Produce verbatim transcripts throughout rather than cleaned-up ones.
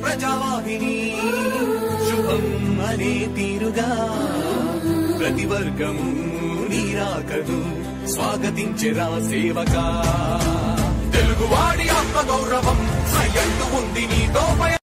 ప్రజావాహిని శుభం అనే తీరుగా ప్రతి వర్గము నీరాకను స్వాగతించెరా సేవకా తెలుగువాడి ఆత్మ గౌరవం సయ్యందు ఉంది నీతో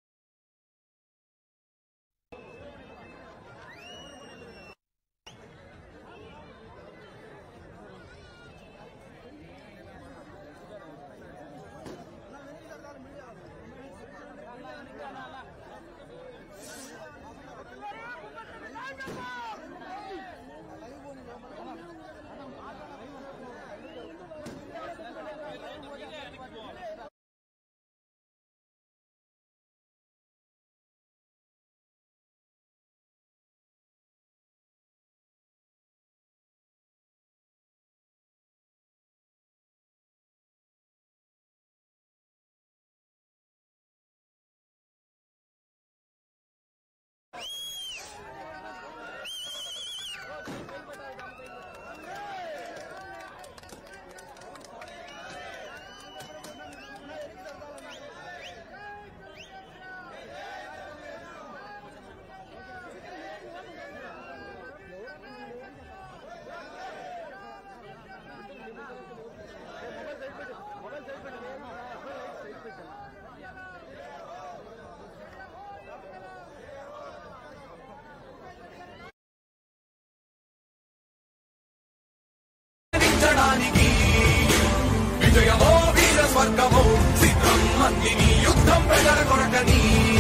విజయమో వీర స్వర్గమో సిద్ధం మందిని యుద్ధం ప్రజల కొరకని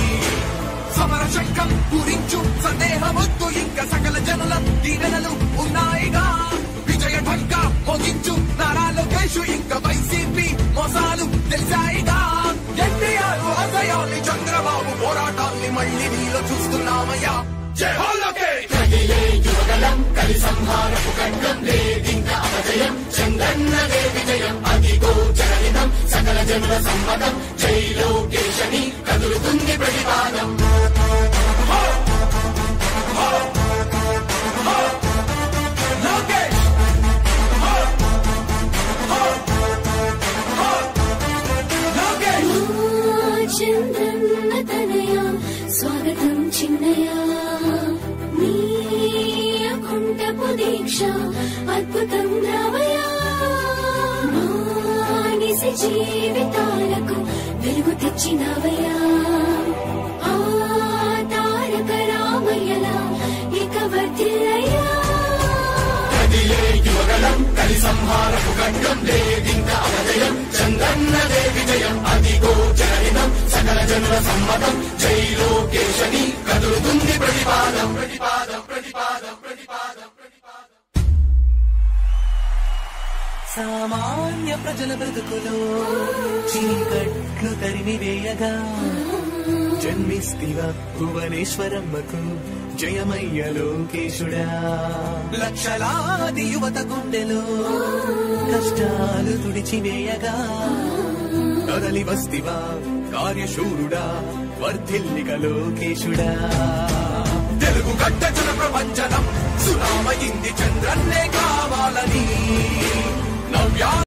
సమర శంఖం పూరించు సందేహమొద్దు ఇంకా సకల జనుల దీవెనలు ఉన్నాయిగా విజయ ఢంకా మోగించు నారా లోకేష్ ఇంకా వైసీపీ మోసాలు తెలిసాయిగా ఎన్టీఆర్ ఆశయాల్ని చంద్రబాబు పోరాటాల్ని మళ్ళీ నీలో చూస్తున్నామయ్యా జై హో లోకేష్ యువగలం కలి సంహారపు ఖడ్గం లేదింకా అపజయం చందన్నదే విజయం అదిగో జనహితం సకల జనుల సమ్మతం జై లోకేశని కదులుతుంది ప్రతిపాదం చంద్రన్న తనయ స్వాగతం చిన్నయ కుంటపు దీక్ష అద్భుతం రావయ మానిసి జీవితాలకు వెలుగు తెచ్చినవయా ఆ తారక రామయ్యలా ఇక వర్ధిల్లయ్యా యువగలం కలి సంహారపు ఖడ్గం లేదింకా అపజయం చందన్నదే విజయం అదిగో జనహితం సకల జనుల సమ్మతం జై లోకేశని కదులుతుంది ప్రతిపాదం ప్రతిపాదం ప్రతిపాదం ప్రతిపాదం ప్రతిపాదం సామాన్య ప్రజల బ్రతుకులో చీకట్లు తరిమివేయగా జన్మిస్తివ భువనేశ్వరమ్మకు జయమయ్య లోకేశుడా లక్షలాది యువత గుండెలో కష్టాలు తుడిచివేయగా కదలి వస్తివా కార్యశూరుడా వర్ధిల్లిక లోకేశుడా తెలుగు గడ్డ జన ప్రపంచనం సునామయింది చంద్రన్నే కావాలని నవ్యా